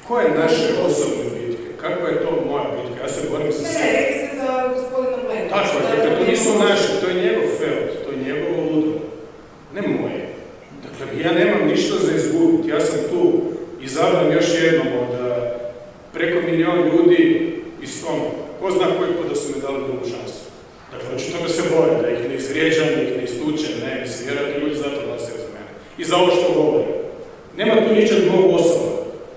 Koje naše osobne bitke? Kakva je to moja bitka? Ja se borim za sebe. Ne, rekli ste za gospodina Plenkovića. Tako je, dakle, to nisu naše, to je njegov feld, to je njegovo ludo. Ne moje. Dakle, ja nemam ništa za izgubiti. Ja sam tu izabran još jednom od preko 1 milion ljudi iz tome. Ko zna koji put da su mi dali drugu šansu. Dakle, očito me se borim, da ih ne izvrijeđam, da ih ne istučem, ne, mislim, vjerojatno ljudi zato glasaju za mene. I za ovo što govorim. Nema tu ničeg mog osoba.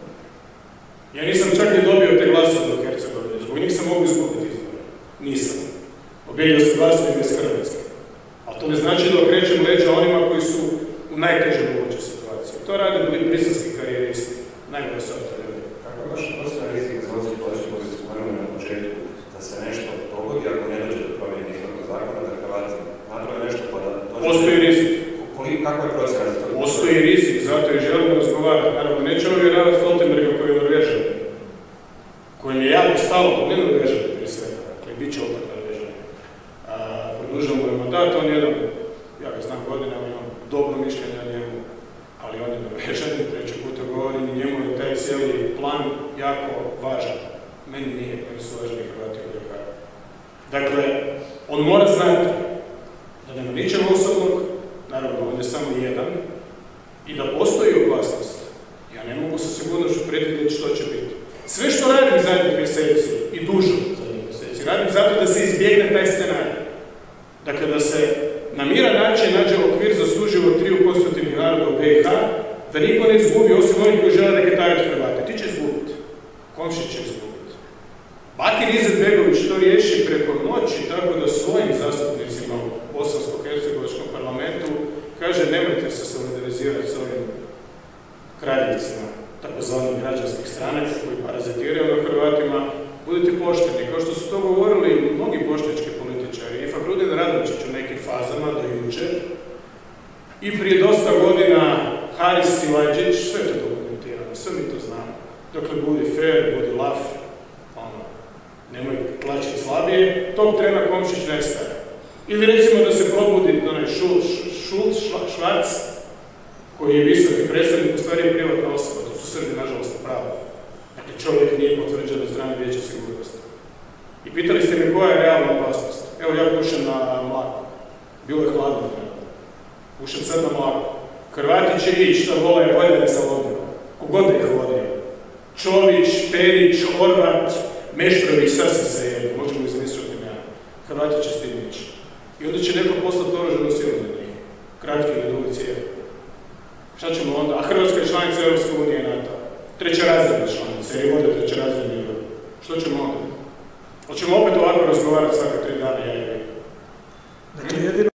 Ja nisam čak ni dobio te glasove do Hercegovine, zbog njih sam mogu izgubiti izbore. Nisam. Objavio se glasovi bez Hrvatske. Ali to ne znači da okrećem leđa onima koji su u najtežoj mogućoj situaciji. To rade briselski karijeristi. Najgore su to ljudi. Kako je baš postojan rizik za ovdje političku koju ste spomenuli na početku, da se nešto dogodi ako ne dođe do promjene izbornog zakona, da Hrvati naprave nešto pa da... Postoji rizik. Kako je procena za to? Postoji rizik, zato i želimo razgovarati. Naravno, nećemo vjerovati Stoltenberga koji je Norvežan, kojim je jako stalo, ne Norvežan prije svega, dakle, bit će opet Norvežan. Produžujemo je mandat, on je jedan, ja ga znam godinama, imam dobro mišljenje o njemu, ali on je Norvežan, treći puta govorim, i njemu je taj cijeli plan jako važan. Meni nije, meni su važni Hrvati u BiH. Dakle, on mora znati da nema ničeg osobnog, naravno, on je samo jedan, i da postoji opasnost. Ja ne mogu sa sigurnošću predvidjeti što će biti. Sve što radim zadnjih mjeseci, i dužo zadnjih mjeseci, radim zato da se izbjegne taj scenarij. Dakle, da se na miran način nađe okvir za suživot 3 konstitutivnih naroda u BiH, da niko ne izgubi, osim onih koji žele reketariti Hrvate. Ti će izgubiti. Komšić će izgubiti. Bakir Izetbegović to riješi preko noći tako da svojim zastupnicima u bosansko-hercegovačkom parlamentu kaže nemojte se solidarizirati s ovim kraljevicima takozvanih građanskih stranaca koji parazitiraju na Hrvatima, budite pošteni. Kao što su to govorili mnogi bošnjački političari, i Fahrudin Radončić u nekim fazama do jučer, i prije dosta godina Haris Silajdžić, sve to dokumentirano, sve mi to znamo. Dakle, budi fair, budi laf, nemoj tlačiti slabije, tog trena Komšić nestaje. Ili recimo da se probudi onaj Švarc, koji je visoki predstavnik, u stvari je privatna osoba, to su Srbi, nažalost, pravo. Dakle, čovjek nije potvrđen od strane Vijeća sigurnosti. I pitali ste me koja je realna opasnost. Evo, ja pušem na mlaku. Bilo je hladno. Pušem sad na mlaku. Hrvati će ići, šta vole je voljene sa vodima. Kogod da ih vodio. Čović, Perić, Horvat, Meštrović, sasvim se je, možemo izmisliti imena. Hrvati će s tim ići. I onda će neko poslati oružanu silu na njih. Kratki ili dugi cijev. Šta ćemo onda? A Hrvatska je članica Europske unije i NATO. Trećerazredna članica, jer je vode trećerazredni ljudi. Što ćemo onda? Hoćemo opet ovako razgovarati svaka 3 dana, ja i vi. Dakle, jedino